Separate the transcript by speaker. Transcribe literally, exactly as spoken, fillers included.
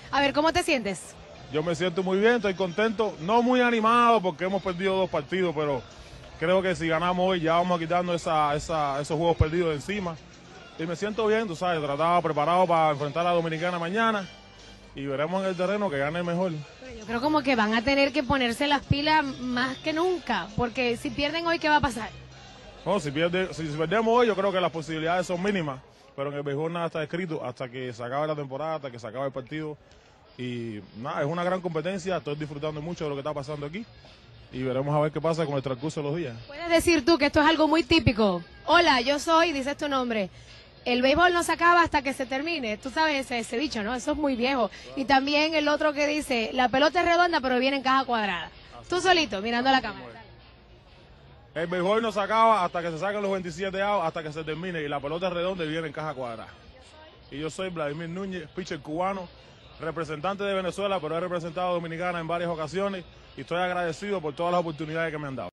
Speaker 1: A ver, ¿cómo te sientes?
Speaker 2: Yo me siento muy bien, estoy contento, no muy animado porque hemos perdido dos partidos, pero creo que si ganamos hoy ya vamos quitando esa, esa, esos juegos perdidos de encima. Y me siento bien, tú sabes, trataba, preparado para enfrentar a la Dominicana mañana y veremos en el terreno que gane mejor.
Speaker 1: Pero yo creo como que van a tener que ponerse las pilas más que nunca, porque si pierden hoy, ¿qué va a pasar?
Speaker 2: No, si, pierde, si, si perdemos hoy, yo creo que las posibilidades son mínimas, pero en el béisbol nada está escrito hasta que se acabe la temporada, hasta que se acabe el partido. Y nada, es una gran competencia, estoy disfrutando mucho de lo que está pasando aquí y veremos a ver qué pasa con el transcurso de los días.
Speaker 1: Puedes decir tú que esto es algo muy típico. Hola, yo soy, dices tu nombre. El béisbol no se acaba hasta que se termine. Tú sabes ese, ese dicho, ¿no? Eso es muy viejo. Y también el otro que dice, la pelota es redonda pero viene en caja cuadrada. Tú solito, mirando a la cámara.
Speaker 2: El béisbol no se acaba hasta que se saquen los veintisiete outs, hasta que se termine y la pelota es redonda y viene en caja cuadrada. Y yo soy Vladimir Núñez, pitcher cubano, representante de Venezuela, pero he representado a Dominicana en varias ocasiones y estoy agradecido por todas las oportunidades que me han dado.